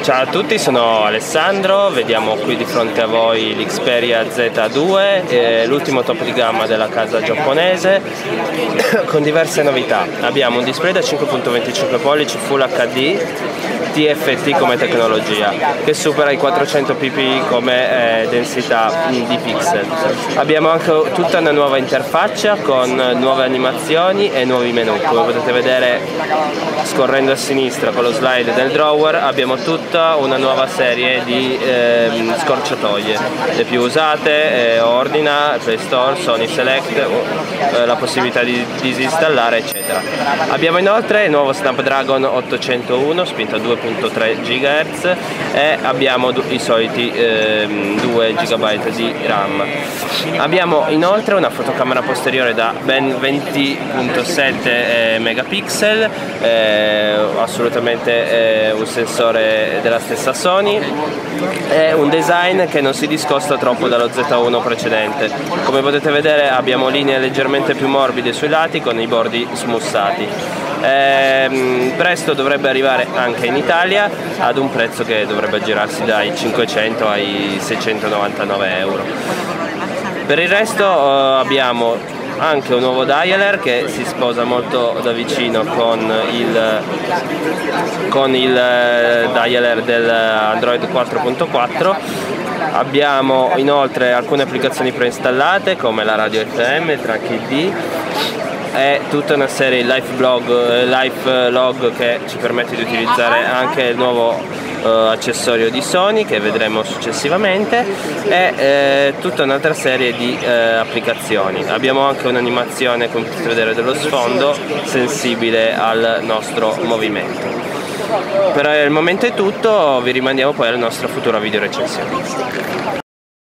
Ciao a tutti, sono Alessandro, vediamo qui di fronte a voi l'Xperia Z2, l'ultimo top di gamma della casa giapponese con diverse novità. Abbiamo un display da 5.25 pollici Full HD TFT come tecnologia, che supera i 400 ppi come densità di pixel. Abbiamo anche tutta una nuova interfaccia con nuove animazioni e nuovi menu. Come potete vedere, scorrendo a sinistra con lo slide del drawer, abbiamo tutta una nuova serie di scorciatoie, le più usate, Ordina, Play Store, Sony Select, la possibilità di disinstallare, eccetera. Abbiamo inoltre il nuovo Snapdragon 801 spinto a 2.3 GHz e abbiamo i soliti 2 GB di RAM. Abbiamo inoltre una fotocamera posteriore da ben 20.7 megapixel, assolutamente un sensore della stessa Sony, e un design che non si discosta troppo dallo Z1 precedente. Come potete vedere abbiamo linee leggermente più morbide sui lati con i bordi smussati. Presto dovrebbe arrivare anche in Italia ad un prezzo che dovrebbe aggirarsi dai 500 ai 699 euro. Per il resto abbiamo anche un nuovo dialer che si sposa molto da vicino con il dialer dell'Android 4.4. Abbiamo inoltre alcune applicazioni preinstallate come la radio FM, Track ID e tutta una serie di live log che ci permette di utilizzare anche il nuovo accessorio di Sony che vedremo successivamente e tutta un'altra serie di applicazioni. Abbiamo anche un'animazione, come potete vedere, dello sfondo sensibile al nostro movimento. Per il momento è tutto, vi rimandiamo poi alla nostra futura video recensione.